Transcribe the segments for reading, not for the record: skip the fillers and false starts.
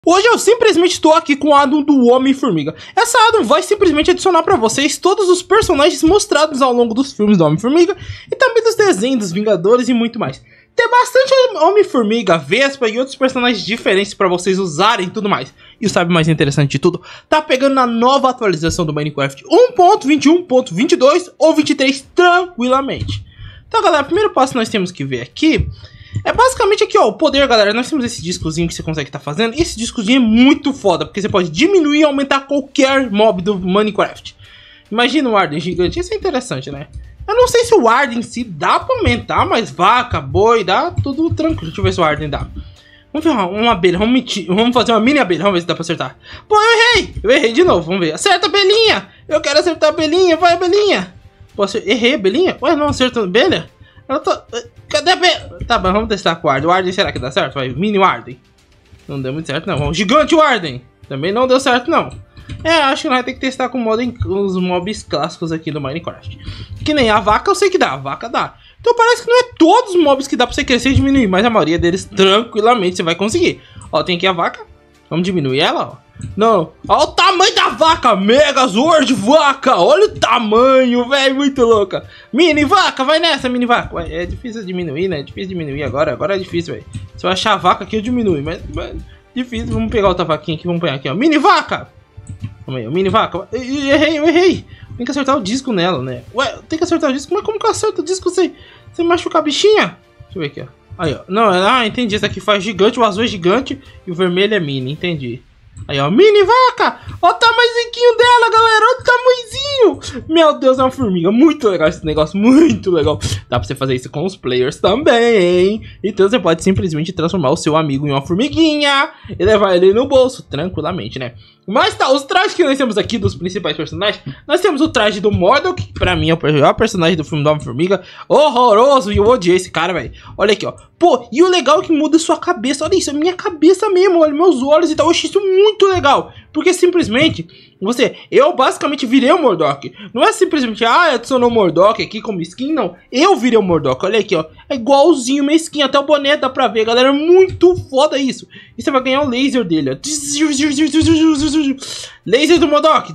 Hoje eu simplesmente estou aqui com a addon do Homem-Formiga. Essa addon vai simplesmente adicionar para vocês todos os personagens mostrados ao longo dos filmes do Homem-Formiga e também dos desenhos dos Vingadores e muito mais. Tem bastante Homem-Formiga, Vespa e outros personagens diferentes para vocês usarem e tudo mais. E o sabe mais interessante de tudo? Tá pegando na nova atualização do Minecraft 1.21.22 ou 23 tranquilamente. Então galera, o primeiro passo que nós temos que ver aqui é basicamente aqui, ó, o poder, galera. Nós temos esse discozinho que você consegue estar fazendo. E esse discozinho é muito foda, porque você pode diminuir e aumentar qualquer mob do Minecraft. Imagina o Arden gigante, isso é interessante, né? Eu não sei se o Arden em si dá pra aumentar, mas vaca, boi, dá tudo tranquilo. Deixa eu ver se o Arden dá. Vamos ver uma abelha, vamos fazer uma mini abelha, vamos ver se dá pra acertar. Pô, eu errei de novo, vamos ver. Acerta a abelhinha, eu quero acertar a abelhinha, vai abelhinha. Pô, errei a abelhinha? Ué, não acertou a abelha? Ela tá... Cadê a abelha? Tá bom, vamos testar com o Arden. O Arden, será que dá certo? Vai, mini Arden. Não deu muito certo, não. Vamos, gigante o Arden. Também não deu certo, não. É, acho que nós temos que testar com os mobs clássicos aqui do Minecraft. Que nem a vaca, eu sei que dá. A vaca dá. Então parece que não é todos os mobs que dá pra você crescer e diminuir. Mas a maioria deles, tranquilamente, você vai conseguir. Ó, tem aqui a vaca. Vamos diminuir ela, ó. Não, olha o tamanho da vaca, Megazord vaca, olha o tamanho, velho, muito louca. Mini vaca, vai nessa, mini vaca. Ué, é difícil diminuir, né? É difícil diminuir agora é difícil, velho. Se eu achar a vaca aqui, eu diminui, mas difícil. Vamos pegar outra vaquinha aqui, vamos pegar aqui, ó. Mini vaca. Vamos aí, mini vaca. Eu errei. Tem que acertar o disco nela, né? Ué, tem que acertar o disco, mas como que eu acerto o disco sem machucar a bichinha? Deixa eu ver aqui, ó. Aí, ó. Não, entendi. Esse aqui faz gigante, o azul é gigante e o vermelho é mini, entendi. Aí, ó, mini vaca! Olha o tamanhozinho dela, galera! Olha o tamanhozinho! Meu Deus, é uma formiga. Muito legal esse negócio, muito legal. Dá pra você fazer isso com os players também. Então você pode simplesmente transformar o seu amigo em uma formiguinha e levar ele no bolso, tranquilamente, né? Mas tá, os trajes que nós temos aqui dos principais personagens. Nós temos o traje do Modok, que pra mim é o melhor personagem do filme do Homem-Formiga. Horroroso, e eu odiei esse cara, velho. Olha aqui, ó. Pô, e o legal é que muda sua cabeça. Olha isso, é minha cabeça mesmo. Olha meus olhos e tal. Eu achei isso muito legal. Porque simplesmente, eu basicamente virei o Modok. Não é simplesmente, adicionou o Modok aqui como skin, não. Eu virei o Modok, olha aqui, ó. É igualzinho minha skin, até o boné dá pra ver, galera. É muito foda isso. E você vai ganhar o laser dele, ó. Laser do Modok.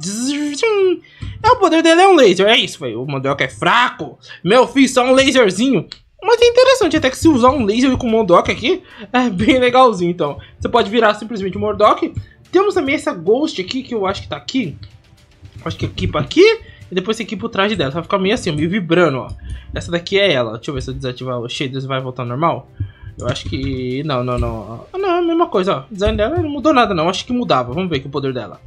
O poder dele é um laser, é isso, velho. O Modok é fraco. Meu filho, só um laserzinho. Mas é interessante até que se usar um laser com o Modok aqui, é bem legalzinho, então. Você pode virar simplesmente o Modok. Temos também essa Ghost aqui, que eu acho que tá aqui. Acho que equipa aqui. E depois você equipa o traje dela. Vai ficar meio assim, meio vibrando, ó. Essa daqui é ela. Deixa eu ver se eu desativar o shaders vai voltar ao normal. Eu acho que... Não. Não, é a mesma coisa, ó. O design dela não mudou nada, não. Acho que mudava. Vamos ver aqui o poder dela.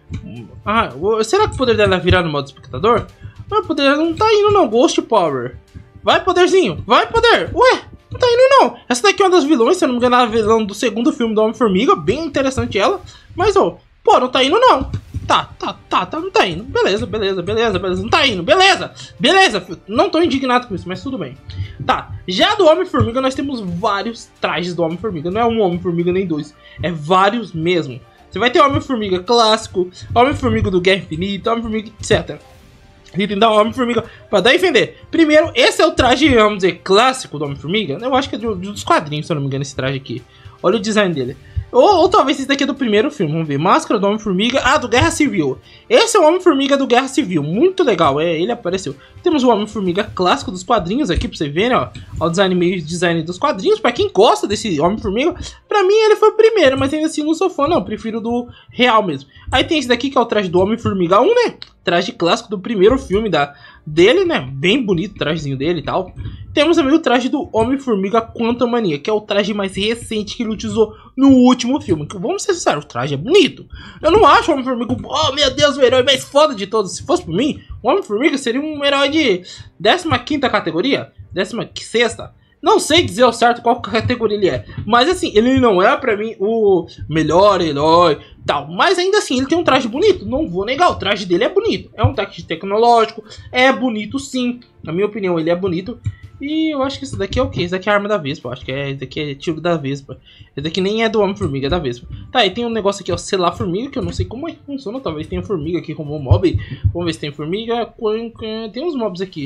Será que o poder dela é virar no modo espectador? Não, o poder dela não tá indo, não. Ghost Power. Vai, poderzinho. Vai, poder. Ué, não tá indo, não. Essa daqui é uma das vilões, se eu não me engano, é a vilã do segundo filme do Homem-Formiga. Bem interessante ela. Mas, ó, pô, não tá indo, não. Tá, não tá indo. Beleza. Não tá indo, beleza. Não tô indignado com isso, mas tudo bem. Tá, já do Homem-Formiga nós temos vários trajes do Homem-Formiga. Não é um Homem-Formiga nem dois, é vários mesmo. Você vai ter Homem-Formiga clássico, Homem-Formiga do Guerra Infinita, Homem-Formiga, etc. E tem que dar um Homem-Formiga pra defender. Primeiro, esse é o traje, vamos dizer, clássico do Homem-Formiga. Eu acho que é dos quadrinhos, se eu não me engano, esse traje aqui. Olha o design dele. Ou talvez esse daqui é do primeiro filme, vamos ver. Máscara do Homem-Formiga, do Guerra Civil. Esse é o Homem-Formiga do Guerra Civil, muito legal, ele apareceu. Temos o Homem-Formiga clássico dos quadrinhos aqui, pra você ver, né, ó. O design meio design dos quadrinhos, pra quem gosta desse Homem-Formiga. Pra mim ele foi o primeiro, mas ainda assim não sou fã, não, prefiro do real mesmo. Aí tem esse daqui que é o traje do Homem-Formiga 1, né, traje clássico do primeiro filme dele, né, bem bonito o trajezinho dele e tal. Temos também o traje do Homem-Formiga Quantumania, que é o traje mais recente que ele utilizou no último filme. Vamos ser sinceros, o traje é bonito. Eu não acho o Homem-Formiga, oh meu Deus, o herói mais foda de todos. Se fosse por mim, o Homem-Formiga seria um herói de 15ª categoria, 16ª. Não sei dizer ao certo qual categoria ele é, mas assim, ele não é pra mim o melhor herói, tal. Mas ainda assim, ele tem um traje bonito, não vou negar, o traje dele é bonito. É um traje tecnológico, é bonito sim. Na minha opinião, ele é bonito. E eu acho que esse daqui é o que? Esse daqui é a arma da Vespa, eu acho que esse daqui é tiro da Vespa. Esse daqui nem é do Homem-Formiga, é da Vespa. Tá, e tem um negócio aqui, ó, selar formiga, que eu não sei como é que funciona. Talvez tenha formiga aqui como mob. Vamos ver se tem formiga. Tem uns mobs aqui.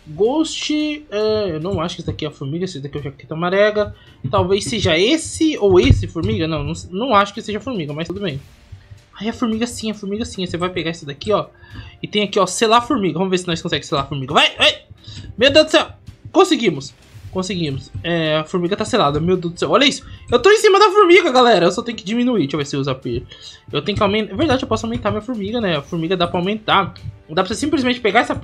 Ghost, eu não acho que esse daqui é a formiga, esse daqui é o jaqueta amarela. Talvez seja esse ou esse formiga, não acho que seja formiga, mas tudo bem. Aí a formiga sim, você vai pegar esse daqui, ó. E tem aqui, ó, selar formiga, vamos ver se nós conseguimos selar formiga, vai! Meu Deus do céu, conseguimos. A formiga tá selada, meu Deus do céu, olha isso. Eu tô em cima da formiga, galera, eu só tenho que diminuir, deixa eu ver se eu uso eu tenho que aumentar, é verdade, eu posso aumentar minha formiga, né, a formiga dá pra aumentar. Dá pra você simplesmente pegar essa,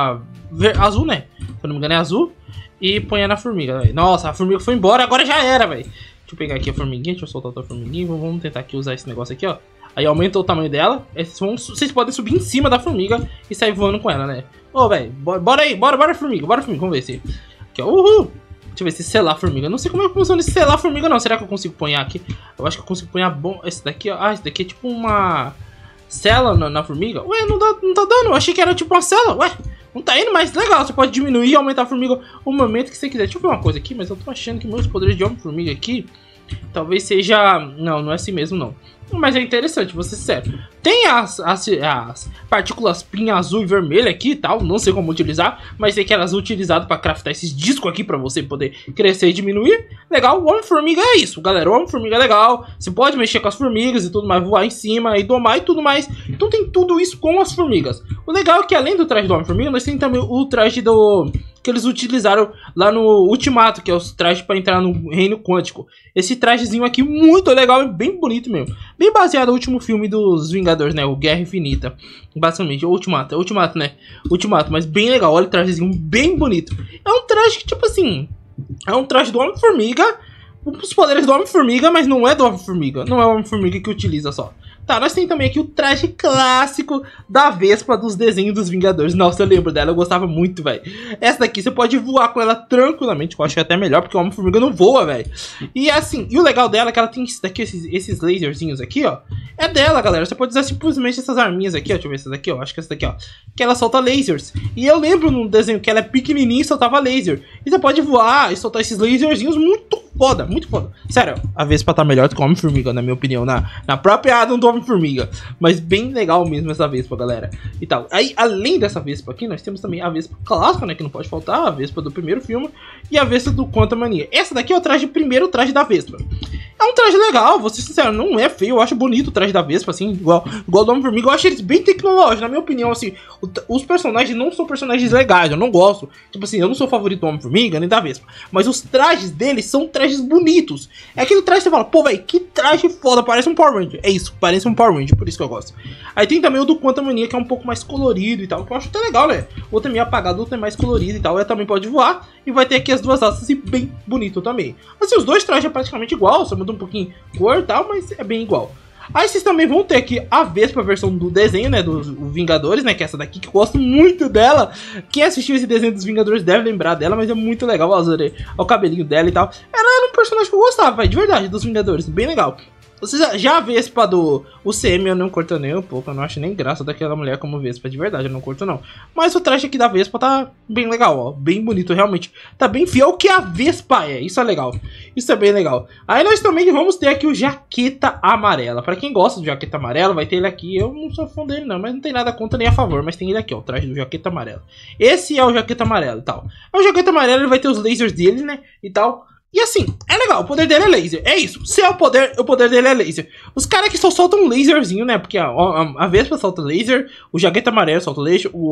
azul, né, se eu não me engano é azul, e põe na formiga, véio. Nossa, a formiga foi embora, agora já era, velho. Deixa eu pegar aqui a formiguinha, deixa eu soltar outra formiguinha, vamos tentar aqui usar esse negócio aqui, ó. Aí aumenta o tamanho dela, vocês podem subir em cima da formiga e sair voando com ela, né. Ô, velho, bora aí, bora formiga, vamos ver se... Aqui, ó, uhul. Deixa eu ver se selar a formiga. Eu não sei como é que funciona esse selar a formiga, não. Será que eu consigo pôr aqui? Eu acho que eu consigo pôr bom. Esse daqui, ó. Ah, esse daqui é tipo uma cela na formiga. Ué, não tá dando. Eu achei que era tipo uma cela. Ué, não tá indo, mas legal. Você pode diminuir e aumentar a formiga o momento que você quiser. Deixa eu ver uma coisa aqui, mas eu tô achando que meus poderes de homem-formiga aqui talvez seja... Não é assim mesmo, não. Mas é interessante, vou ser sério. Tem as partículas PIN azul e vermelha aqui e tal. Não sei como utilizar, mas sei que elas são utilizadas para craftar esses discos aqui para você poder crescer e diminuir. Legal, o Homem-Formiga é isso, galera. O Homem-Formiga é legal. Você pode mexer com as formigas e tudo mais, voar em cima e domar e tudo mais. Então tem tudo isso com as formigas. O legal é que além do traje do Homem-Formiga, nós temos também o traje que eles utilizaram lá no Ultimato, que é os trajes para entrar no Reino Quântico. Esse trajezinho aqui muito legal e bem bonito mesmo. Bem baseado no último filme dos Vingadores, né? O Guerra Infinita. Basicamente, o Ultimato, né? Ultimato, mas bem legal. Olha o trajezinho bem bonito. É um traje que, tipo assim... É um traje do Homem-Formiga. Os poderes do Homem-Formiga, mas não é do Homem-Formiga. Não é o Homem-Formiga que utiliza só. Tá, nós temos também aqui o traje clássico da Vespa dos desenhos dos Vingadores. Nossa, eu lembro dela, eu gostava muito, velho. Essa daqui você pode voar com ela tranquilamente, que eu acho que é até melhor, porque o Homem-Formiga não voa, velho. E assim, e o legal dela é que ela tem esses laserzinhos aqui, ó. É dela, galera. Você pode usar simplesmente essas arminhas aqui, ó. Deixa eu ver essa daqui, ó. Acho que essa daqui, ó. Que ela solta lasers. E eu lembro num desenho que ela é pequenininha e soltava laser. E você pode voar e soltar esses laserzinhos muito foda, muito foda. Sério, a Vespa tá melhor do que o Homem-Formiga, na minha opinião, na própria Adam do Homem-Formiga. Mas bem legal mesmo essa Vespa, galera. E tal. Aí, além dessa Vespa aqui, nós temos também a Vespa clássica, né? Que não pode faltar, a Vespa do primeiro filme. E a Vespa do Quantumania. Essa daqui é o primeiro traje da Vespa. É um traje legal, vou ser sincero, não é feio. Eu acho bonito o traje da Vespa, assim, igual do Homem-Formiga. Eu acho eles bem tecnológicos, na minha opinião, assim. Os personagens não são personagens legais, eu não gosto. Tipo assim, eu não sou favorito do Homem-Formiga nem da Vespa. Mas os trajes deles são trajes bonitos. É aquele traje que você fala, pô, velho, que traje foda, parece um Power Ranger. É isso, parece um Power Ranger, por isso que eu gosto. Aí tem também o do Quantumania, que é um pouco mais colorido e tal, que eu acho até legal, né? O outro é meio apagado, o outro é mais colorido e tal. Ele também pode voar e vai ter aqui as duas asas e bem bonito também. Assim, os dois trajes é praticamente igual, só muda um pouquinho cor e tal, mas é bem igual. Aí vocês também vão ter aqui a Vespa, a versão do desenho, né, dos Vingadores, né, que é essa daqui, que eu gosto muito dela. Quem assistiu esse desenho dos Vingadores deve lembrar dela, mas é muito legal, olha o cabelinho dela e tal. Ela era um personagem que eu gostava, véio, de verdade, dos Vingadores, bem legal. Você já a Vespa do UCM eu não curto nem um pouco, eu não acho nem graça daquela mulher como Vespa, de verdade, eu não curto não. Mas o traje aqui da Vespa tá bem legal, ó, bem bonito, realmente. Tá bem fiel ao que a Vespa é, isso é legal, isso é bem legal. Aí nós também vamos ter aqui o Jaqueta Amarela. Pra quem gosta do Jaqueta Amarela, vai ter ele aqui, eu não sou fã dele não, mas não tem nada contra nem a favor, mas tem ele aqui, ó, o traje do Jaqueta Amarela. Esse é o Jaqueta Amarela e tal. É o Jaqueta Amarela, ele vai ter os lasers dele, né, e tal. E assim, é legal, o poder dele é laser, é isso, se é o poder dele é laser. Os caras que só soltam um laserzinho, né, porque a Vespa solta laser, o Jaqueta Amarelo solta laser, o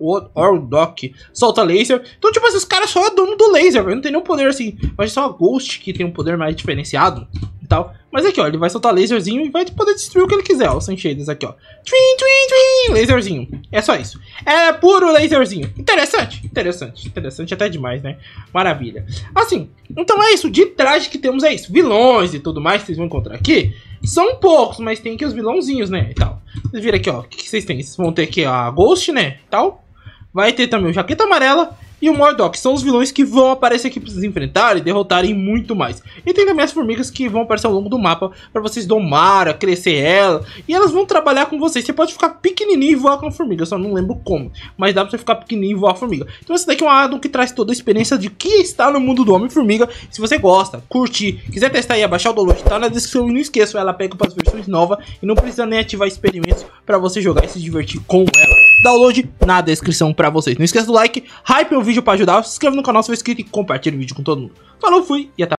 Ordok solta laser. Então tipo assim, os caras só é dono do laser, não tem nenhum poder assim, mas só a Ghost que tem um poder mais diferenciado e tal. Mas aqui ó, ele vai soltar laserzinho e vai poder destruir o que ele quiser, ó, sem shaders aqui ó. Twin, twin, twin, laserzinho, é só isso. É puro laserzinho, interessante até demais, né, maravilha. Assim, então é isso, de traje que temos é isso. Vilões e tudo mais que vocês vão encontrar aqui são poucos, mas tem aqui os vilãozinhos, né, e tal. Vocês viram aqui ó, o que vocês têm? Vocês vão ter aqui a Ghost, né, e tal. Vai ter também o Jaqueta Amarela e o Mordok, são os vilões que vão aparecer aqui pra vocês enfrentarem e derrotarem muito mais. E tem também as formigas que vão aparecer ao longo do mapa pra vocês domar, crescer ela. E elas vão trabalhar com vocês. Você pode ficar pequenininho e voar com a formiga, eu só não lembro como. Mas dá pra você ficar pequenininho e voar a formiga. Então esse daqui é um addon que traz toda a experiência de que está no mundo do Homem-Formiga. Se você gosta, curtir, quiser testar e baixar o download, tá na descrição. E não esqueça, ela pega para as versões novas e não precisa nem ativar experimentos pra você jogar e se divertir com ela. download na descrição pra vocês. Não esqueça do like, hype o vídeo pra ajudar, se inscreva no canal se for inscrito e compartilhe o vídeo com todo mundo. Falou, fui e até